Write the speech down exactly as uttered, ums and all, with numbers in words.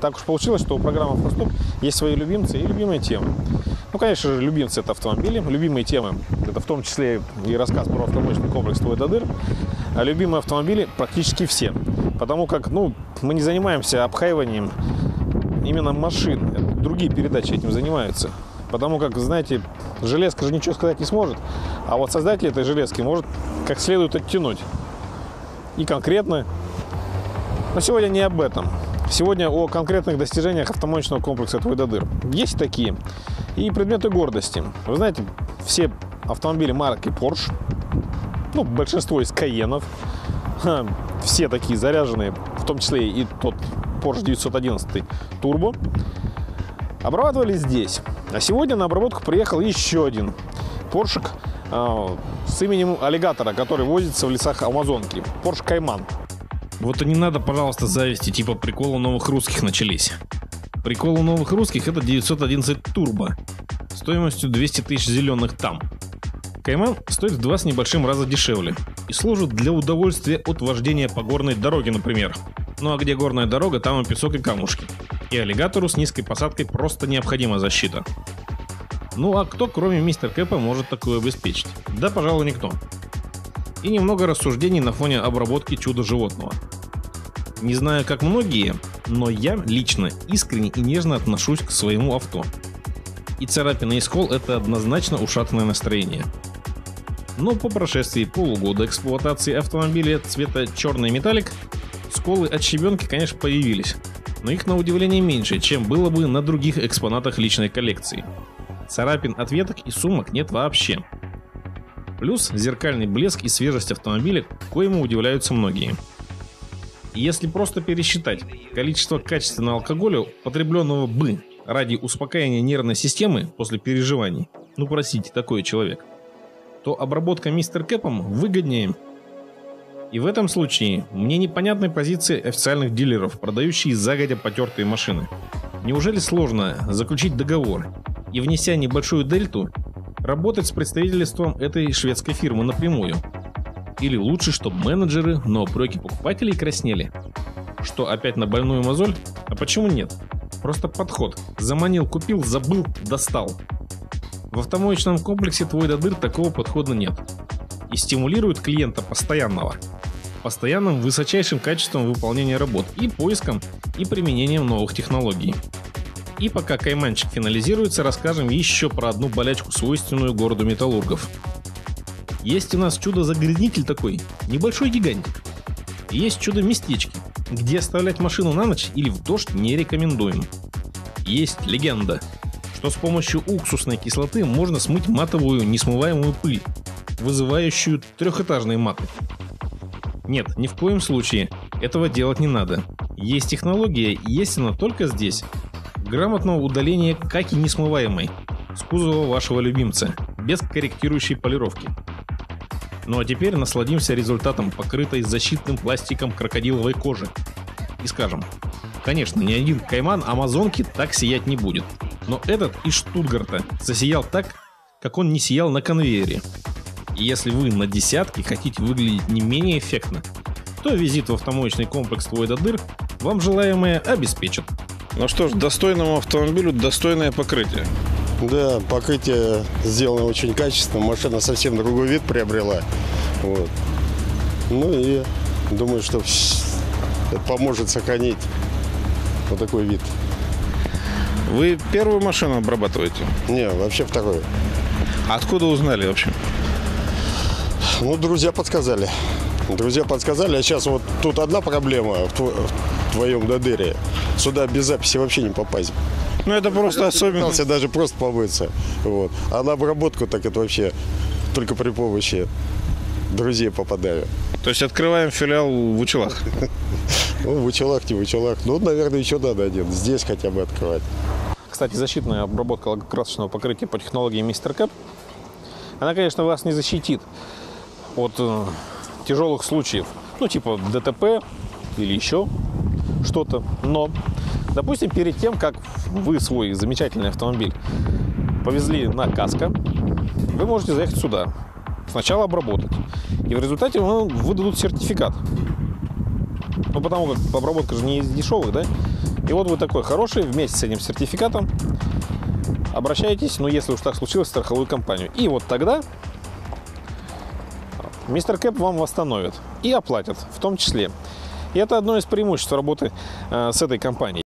так уж получилось, что у программы «Автостоп» есть свои любимцы и любимые темы. Ну, конечно же, любимцы – это автомобили, любимые темы – это в том числе и рассказ про автомобильный комплекс «Твой Додыр», а любимые автомобили практически все, потому как, ну, мы не занимаемся обхаиванием именно машин, другие передачи этим занимаются, потому как, знаете, железка же ничего сказать не сможет, а вот создатель этой железки может как следует оттянуть, и конкретно. Но сегодня не об этом. Сегодня о конкретных достижениях автомоечного комплекса «Твой Додыр». Есть такие и предметы гордости. Вы знаете, все автомобили марки Porsche, ну, большинство из Кайенов, все такие заряженные, в том числе и тот Porsche девятьсот одиннадцать Turbo, обрабатывались здесь. А сегодня на обработку приехал еще один Porsche э, с именем аллигатора, который возится в лесах Амазонки. Porsche Cayman. Вот и не надо, пожалуйста, зависти, типа приколы новых русских начались. Прикол у новых русских — это девятьсот одиннадцать Turbo стоимостью двести тысяч зеленых там. Cayman стоит в два с небольшим раза дешевле и служит для удовольствия от вождения по горной дороге, например. Ну а где горная дорога, там и песок, и камушки. И аллигатору с низкой посадкой просто необходима защита. Ну а кто, кроме мистера Кэпа, может такое обеспечить? Да, пожалуй, никто. И немного рассуждений на фоне обработки чудо-животного. Не знаю, как многие, но я лично искренне и нежно отношусь к своему авто. И царапина и скол — это однозначно ушатанное настроение. Но по прошествии полугода эксплуатации автомобиля цвета черный металлик, сколы от щебенки, конечно, появились, но их на удивление меньше, чем было бы на других экспонатах личной коллекции. Царапин от веток и сумок нет вообще. Плюс зеркальный блеск и свежесть автомобиля, коему удивляются многие. И если просто пересчитать количество качественного алкоголя, потребленного бы ради успокоения нервной системы после переживаний, ну простите, такой человек, то обработка мистер Кэпом выгоднее. И в этом случае мне непонятны позиции официальных дилеров, продающих загодя потертые машины. Неужели сложно заключить договор и, внеся небольшую дельту, работать с представительством этой шведской фирмы напрямую? Или лучше, чтобы менеджеры на упреки покупателей краснели? Что, опять на больную мозоль? А почему нет? Просто подход. Заманил, купил, забыл, достал. В автомоечном комплексе «Твой Додыр» такого подхода нет. И стимулирует клиента постоянного. Постоянным высочайшим качеством выполнения работ и поиском и применением новых технологий. И пока кайманчик финализируется, расскажем еще про одну болячку, свойственную городу металлургов. Есть у нас чудо-загрязнитель такой, небольшой гигантик. И есть чудо-местечки, где оставлять машину на ночь или в дождь не рекомендуем. Есть легенда, что с помощью уксусной кислоты можно смыть матовую несмываемую пыль, вызывающую трехэтажные маты. Нет, ни в коем случае этого делать не надо. Есть технология, и есть она только здесь. Грамотного удаления каки несмываемой с кузова вашего любимца, без корректирующей полировки. Ну а теперь насладимся результатом покрытой защитным пластиком крокодиловой кожи. И скажем, конечно, ни один Кайман Амазонки так сиять не будет. Но этот из Штутгарта засиял так, как он не сиял на конвейере. И если вы на десятки хотите выглядеть не менее эффектно, то визит в автомоечный комплекс «Твой Додыр» вам желаемое обеспечит. Ну что ж, достойному автомобилю достойное покрытие. Да, покрытие сделано очень качественно, машина совсем другой вид приобрела. Вот. Ну и думаю, что это поможет сохранить вот такой вид. Вы первую машину обрабатываете? Не, вообще вторую. А откуда узнали вообще? Ну, друзья подсказали. Друзья подсказали, а сейчас вот тут одна проблема в, тво в твоем Додыре. Сюда без записи вообще не попасть. Ну, это просто особенность. Даже просто помыться. Вот. А на обработку так это вообще только при помощи друзей попадаю. То есть открываем филиал в Учелах? Ну, в Учелах, не в Учелах. Ну, наверное, еще надо один. Здесь хотя бы открывать. Кстати, защитная обработка лакокрасочного покрытия по технологии мистер Кэп, она, конечно, вас не защитит от э, тяжелых случаев. Ну, типа ДТП или еще что-то. Но, допустим, перед тем, как вы свой замечательный автомобиль повезли на каско, вы можете заехать сюда, сначала обработать. И в результате вам выдадут сертификат. Ну, потому как обработка же не из дешевых, да? И вот вы такой хороший, вместе с этим сертификатом обращаетесь, ну если уж так случилось, в страховую компанию. И вот тогда мистер Кэп вам восстановит и оплатят в том числе. И это одно из преимуществ работы э, с этой компанией.